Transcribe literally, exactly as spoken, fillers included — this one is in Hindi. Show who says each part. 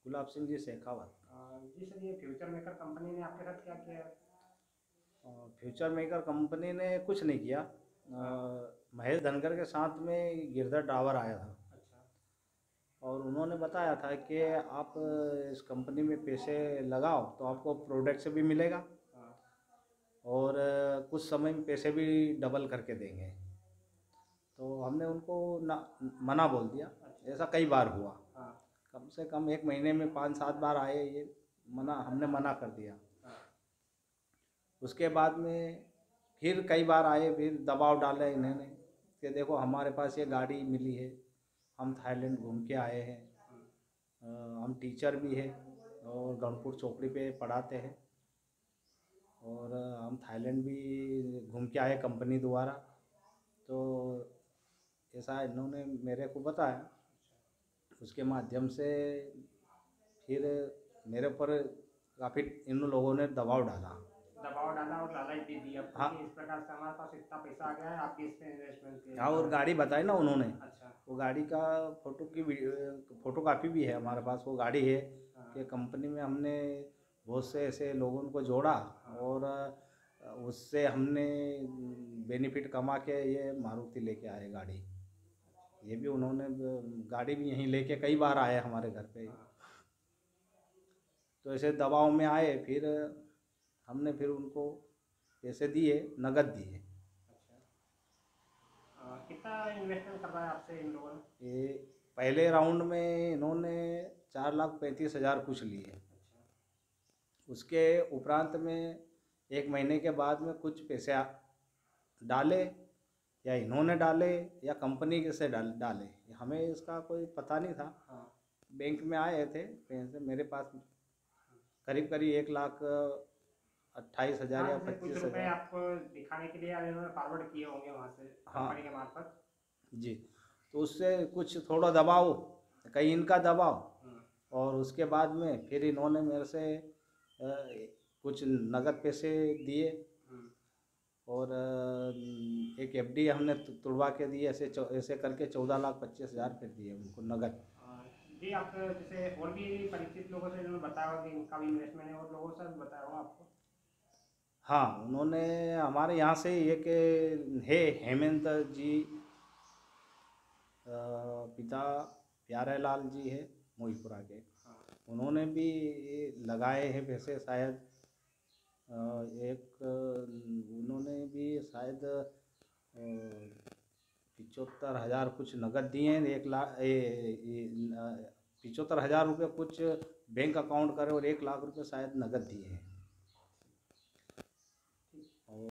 Speaker 1: गुलाब सिंह जी शेखावत।
Speaker 2: जी सर, ये फ्यूचर मेकर कंपनी ने आपके साथ क्या किया?
Speaker 1: फ्यूचर मेकर कंपनी ने कुछ नहीं किया। महेश धनगर के साथ में गिरधर डावर आया था।
Speaker 2: अच्छा।
Speaker 1: और उन्होंने बताया था कि आप इस कंपनी में पैसे लगाओ तो आपको प्रोडक्ट भी मिलेगा और कुछ समय में पैसे भी डबल करके देंगे। तो हमने उनको ना मना बोल दिया। ऐसा कई बार हुआ, कम से कम एक महीने में पाँच सात बार आए, ये मना हमने मना कर दिया। उसके बाद में फिर कई बार आए, फिर दबाव डाला इन्होंने कि देखो हमारे पास ये गाड़ी मिली है, हम थाईलैंड घूम के आए हैं, हम टीचर भी हैं और गणपुर चौकड़ी पे पढ़ाते हैं और हम थाईलैंड भी घूम के आए कंपनी द्वारा। तो ऐसा इन्होंने मेरे को बताया। उसके माध्यम से फिर मेरे ऊपर काफ़ी इन लोगों ने दबाव डाला
Speaker 2: दबाव डाला और लालच भी दी आपको।
Speaker 1: हाँ।
Speaker 2: कि इस प्रकार से हमारे पास इतना पैसा आ गया है, आप इस पे इन्वेस्टमेंट कीजिए।
Speaker 1: हाँ, और गाड़ी बताई ना उन्होंने।
Speaker 2: अच्छा।
Speaker 1: वो गाड़ी का फोटो की फोटो कापी भी है हमारे पास। वो गाड़ी है कि कंपनी में हमने बहुत से ऐसे लोगों को जोड़ा और उससे हमने बेनिफिट कमा के ये मारुति लेके आए गाड़ी। ये भी उन्होंने गाड़ी भी यहीं लेके कई बार आए हमारे घर पे। तो ऐसे दबाव में आए, फिर हमने फिर उनको पैसे दिए, नगद दिए।
Speaker 2: अच्छा। कितना इन्वेस्टमेंट कर रहा है आपसे इन लोगों ने?
Speaker 1: ये पहले राउंड में इन्होंने चार लाख पैंतीस हज़ार कुछ लिए। अच्छा। उसके उपरांत में एक महीने के बाद में कुछ पैसे डाले, या इन्होंने डाले या कंपनी के से डाल डाले, हमें इसका कोई पता नहीं था। हाँ। बैंक में आए थे पैसे मेरे पास, करीब करीब एक लाख अट्ठाईस हज़ार या पच्चीस हज़ार
Speaker 2: आपको दिखाने के लिए इन्होंने फॉरवर्ड किए होंगे वहाँ से। हाँ, कंपनी के मार्फत
Speaker 1: जी। तो उससे कुछ थोड़ा दबाव, कहीं इनका दबाव, और उसके बाद में फिर इन्होंने मेरे से कुछ नगद पैसे दिए और एक एफडी हमने तुड़वा के दी। ऐसे ऐसे करके चौदह लाख पच्चीस हज़ार फिर दिए उनको नगद।
Speaker 2: जी, आप जैसे और भी परिचित लोगों से इन्होंने बताया होगा कि इनका भी इन्वेस्टमेंट है, और लोगों से बताया होगा आपको?
Speaker 1: हाँ, उन्होंने हमारे यहाँ से एक है हेमंत जी, पिता प्यारे लाल जी है मोहिपुरा के। उन्होंने भी लगाए हैं पैसे शायद। एक उन्होंने भी शायद पिचहत्तर हज़ार कुछ नगद दिए हैं। एक लाख पिचहत्तर हज़ार रुपये कुछ बैंक अकाउंट करे और एक लाख रुपए शायद नगद दिए हैं।